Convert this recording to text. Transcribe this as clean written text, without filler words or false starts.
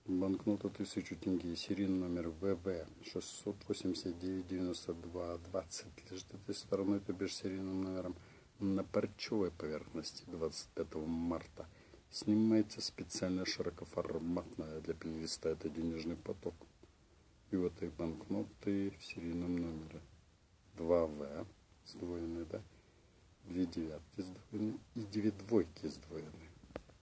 Банкнота 1000 тенге, серийный номер ВВ 6899220 лежит этой стороной, то бишь серийным номером, на парчевой поверхности 25 марта. Снимается специально широкоформатная для пенлиста, это денежный поток. И вот этой банкноты в серийном номере 2В сдвоенный, да, 2 девятки сдвоенные и 2 двойки сдвоенные.